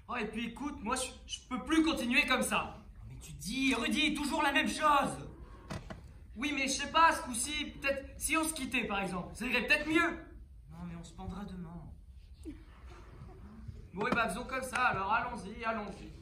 Oh, et puis écoute, moi je peux plus continuer comme ça. Mais tu dis, redis, toujours la même chose. Oui, mais je sais pas, ce coup-ci, peut-être si on se quittait par exemple, ça irait peut-être mieux. Non, mais on se pendra demain. Bon, et bah faisons comme ça, alors allons-y, allons-y.